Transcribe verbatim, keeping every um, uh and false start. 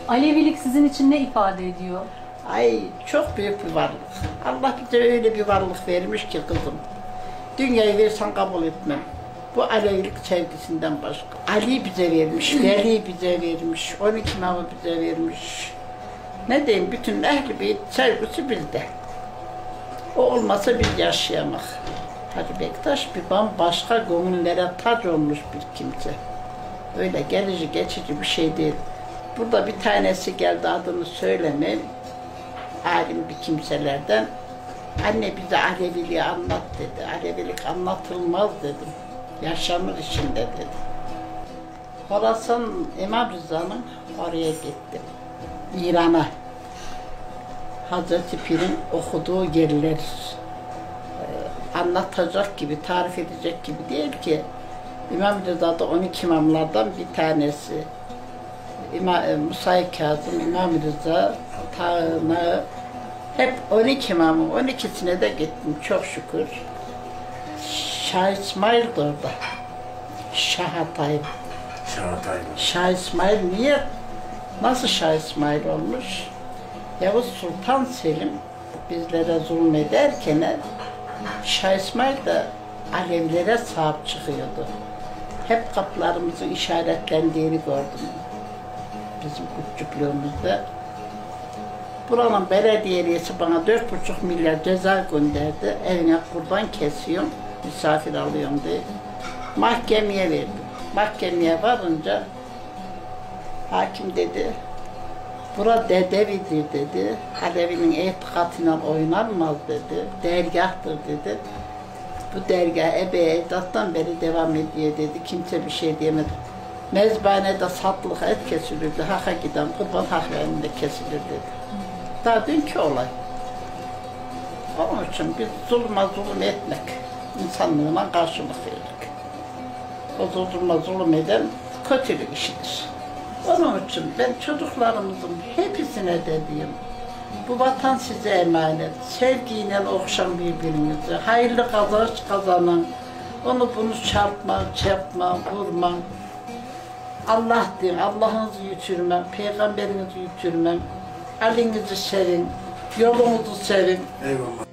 Alevilik sizin için ne ifade ediyor? Ay çok büyük bir varlık. Allah bize öyle bir varlık vermiş ki kızım. Dünyayı versen kabul etmem. Bu Alevilik sevgisinden başka. Ali bize vermiş, Veli bize vermiş, on iki imamı bize vermiş. Ne diyeyim, bütün ehli beyt sevgisi bizde. O olmasa biz yaşayamak. Hacı Bektaş bir bambaşka gönüllere tac olmuş bir kimse. Öyle gelici geçici bir şey değil. Burada bir tanesi geldi, adını söylemeyeyim. Alim bir kimselerden. Anne bize Aleviliği anlat dedi. Alevilik anlatılmaz dedim. Yaşanır içinde dedi. Horasan İmam Rıza'nın oraya gittim. İran'a. Hazreti Pir'in okuduğu yerler e, anlatacak gibi, tarif edecek gibi değil ki. İmam Rıza'da on iki imamlardan bir tanesi. İmam, Musa-i Kazım, İmam Rıza, Tağına, hep on iki imamın, on ikisine de gittim çok şükür. Şah İsmail de orada. Şah Hatay. Şah Hatay. Şah İsmail niye, nasıl Şah İsmail olmuş? Yavuz Sultan Selim bizlere zulmederken Şah İsmail de Alevilere sahip çıkıyordu. Hep kapılarımızın işaretlendiğini gördüm. Bizim küçüklüğümüzde. Buranın belediyesi bana dört buçuk milyar ceza gönderdi. Evine kurban kesiyorum, misafir alıyorum diye. Mahkemeye verdim. Mahkemeye varınca hakim dedi, bura dedevidir dedi. Alevinin itikadıyla oynanmaz dedi. Dergahtır dedi. Bu dergah ebe edattan beri devam ediyor dedi. Kimse bir şey diyemedi. Mezbanede satılık et kesilirdi. Hak'a giden kurban hak yerinde kesilir dedi. Daha dünkü olay. Onun için biz zulma zulüm etmek, insanlığına karşılık verdik. O zulma zulüm eden kötülük işidir. Onun için ben çocuklarımızın hepsine de diyeyim, bu vatan size emanet, sevgiyle okşan birbirinizi, hayırlı kazanç kazanın, onu bunu çarpma, çarpma, vurma. Allah deyin, Allah'ınızı yitirmem, peygamberinizi yitirmem, halinizi sevin, yolunuzu sevin. Eyvallah.